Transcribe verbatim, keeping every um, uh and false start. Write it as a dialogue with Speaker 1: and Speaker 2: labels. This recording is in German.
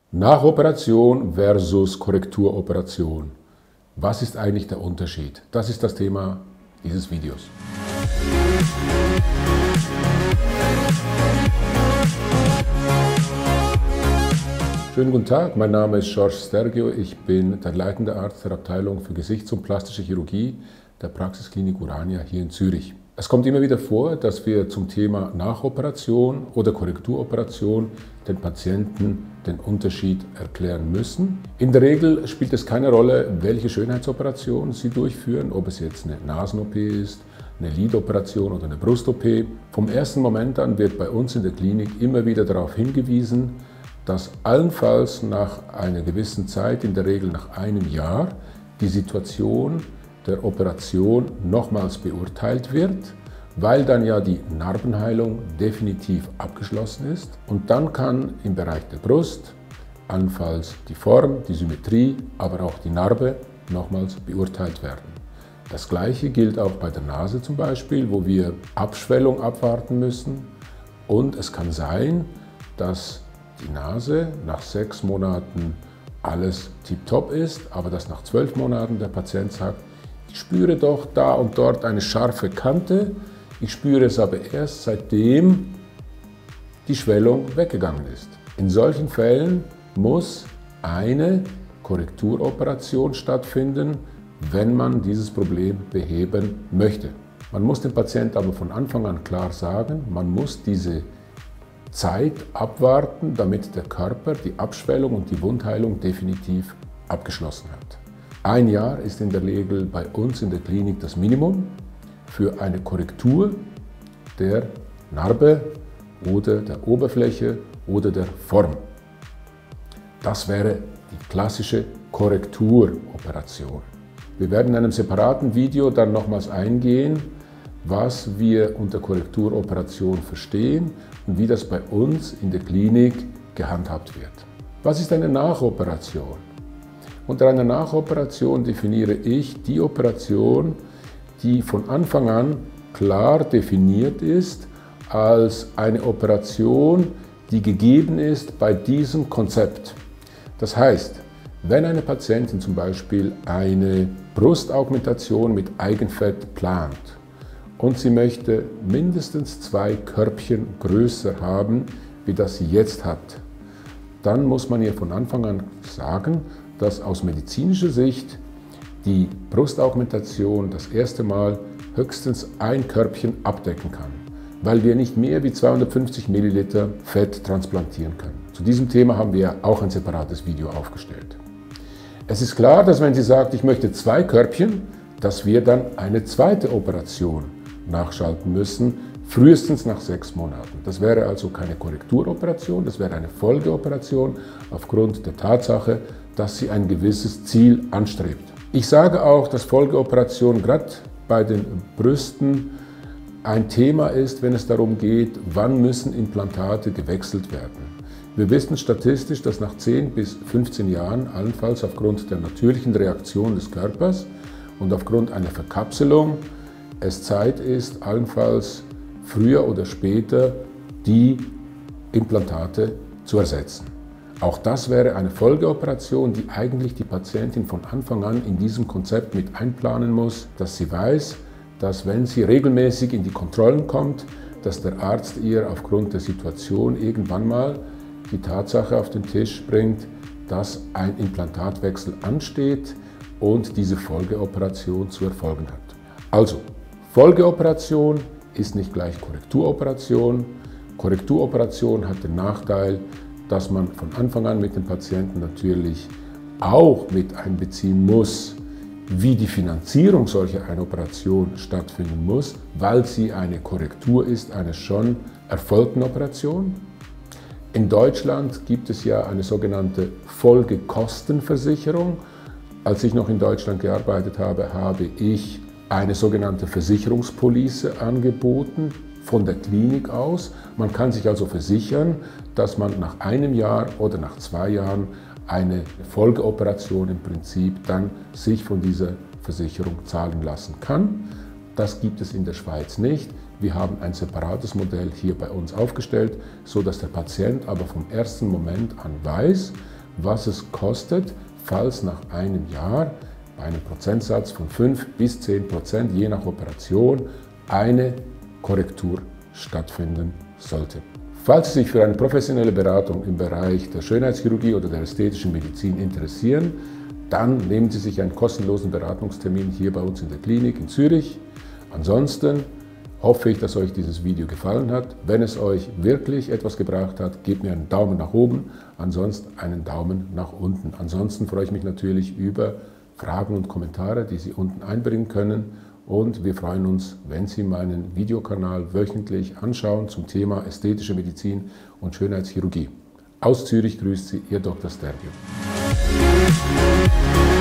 Speaker 1: Nachoperation versus Korrekturoperation. Was ist eigentlich der Unterschied? Das ist das Thema dieses Videos. Schönen guten Tag, mein Name ist George Stergio. Ich bin der leitende Arzt der Abteilung für Gesichts- und Plastische Chirurgie der Praxisklinik Urania hier in Zürich. Es kommt immer wieder vor, dass wir zum Thema Nachoperation oder Korrekturoperation den Patienten den Unterschied erklären müssen. In der Regel spielt es keine Rolle, welche Schönheitsoperation Sie durchführen, ob es jetzt eine Nasen-O P ist, eine Lidoperation oder eine Brust-O P. Vom ersten Moment an wird bei uns in der Klinik immer wieder darauf hingewiesen, dass allenfalls nach einer gewissen Zeit, in der Regel nach einem Jahr, die Situation der Operation nochmals beurteilt wird, weil dann ja die Narbenheilung definitiv abgeschlossen ist. Und dann kann im Bereich der Brust allenfalls die Form, die Symmetrie, aber auch die Narbe nochmals beurteilt werden. Das Gleiche gilt auch bei der Nase zum Beispiel, wo wir Abschwellung abwarten müssen. Und es kann sein, dass die Nase nach sechs Monaten alles tiptop ist, aber dass nach zwölf Monaten der Patient sagt, ich spüre doch da und dort eine scharfe Kante, ich spüre es aber erst seitdem die Schwellung weggegangen ist. In solchen Fällen muss eine Korrekturoperation stattfinden, wenn man dieses Problem beheben möchte. Man muss dem Patienten aber von Anfang an klar sagen, man muss diese Zeit abwarten, damit der Körper die Abschwellung und die Wundheilung definitiv abgeschlossen hat. Ein Jahr ist in der Regel bei uns in der Klinik das Minimum für eine Korrektur der Narbe oder der Oberfläche oder der Form. Das wäre die klassische Korrekturoperation. Wir werden in einem separaten Video dann nochmals eingehen, was wir unter Korrekturoperation verstehen und wie das bei uns in der Klinik gehandhabt wird. Was ist eine Nachoperation? Unter einer Nachoperation definiere ich die Operation, die von Anfang an klar definiert ist als eine Operation, die gegeben ist bei diesem Konzept. Das heißt, wenn eine Patientin zum Beispiel eine Brustaugmentation mit Eigenfett plant und sie möchte mindestens zwei Körbchen größer haben, wie das sie jetzt hat, dann muss man ihr von Anfang an sagen, dass aus medizinischer Sicht die Brustaugmentation das erste Mal höchstens ein Körbchen abdecken kann, weil wir nicht mehr wie zweihundertfünfzig Milliliter Fett transplantieren können. Zu diesem Thema haben wir auch ein separates Video aufgestellt. Es ist klar, dass wenn sie sagt, ich möchte zwei Körbchen, dass wir dann eine zweite Operation nachschalten müssen, frühestens nach sechs Monaten. Das wäre also keine Korrekturoperation, das wäre eine Folgeoperation aufgrund der Tatsache, dass sie ein gewisses Ziel anstrebt. Ich sage auch, dass Folgeoperation gerade bei den Brüsten ein Thema ist, wenn es darum geht, wann müssen Implantate gewechselt werden. Wir wissen statistisch, dass nach zehn bis fünfzehn Jahren, allenfalls aufgrund der natürlichen Reaktion des Körpers und aufgrund einer Verkapselung, es Zeit ist, allenfalls früher oder später die Implantate zu ersetzen. Auch das wäre eine Folgeoperation, die eigentlich die Patientin von Anfang an in diesem Konzept mit einplanen muss, dass sie weiß, dass wenn sie regelmäßig in die Kontrollen kommt, dass der Arzt ihr aufgrund der Situation irgendwann mal die Tatsache auf den Tisch bringt, dass ein Implantatwechsel ansteht und diese Folgeoperation zu erfolgen hat. Also, Folgeoperation ist nicht gleich Korrekturoperation. Korrekturoperation hat den Nachteil, dass man von Anfang an mit dem Patienten natürlich auch mit einbeziehen muss, wie die Finanzierung solcher einer Operation stattfinden muss, weil sie eine Korrektur ist einer schon erfolgten Operation. In Deutschland gibt es ja eine sogenannte Folgekostenversicherung. Als ich noch in Deutschland gearbeitet habe, habe ich eine sogenannte Versicherungspolice angeboten von der Klinik aus. Man kann sich also versichern, dass man nach einem Jahr oder nach zwei Jahren eine Folgeoperation im Prinzip dann sich von dieser Versicherung zahlen lassen kann. Das gibt es in der Schweiz nicht. Wir haben ein separates Modell hier bei uns aufgestellt, so dass der Patient aber vom ersten Moment an weiß, was es kostet, falls nach einem Jahr bei einem Prozentsatz von fünf bis zehn Prozent je nach Operation eine Korrektur stattfinden sollte. Falls Sie sich für eine professionelle Beratung im Bereich der Schönheitschirurgie oder der ästhetischen Medizin interessieren, dann nehmen Sie sich einen kostenlosen Beratungstermin hier bei uns in der Klinik in Zürich. Ansonsten hoffe ich, dass euch dieses Video gefallen hat. Wenn es euch wirklich etwas gebracht hat, gebt mir einen Daumen nach oben, ansonsten einen Daumen nach unten. Ansonsten freue ich mich natürlich über Fragen und Kommentare, die Sie unten einbringen können. Und wir freuen uns, wenn Sie meinen Videokanal wöchentlich anschauen zum Thema ästhetische Medizin und Schönheitschirurgie. Aus Zürich grüßt Sie Ihr Doktor Stergiou.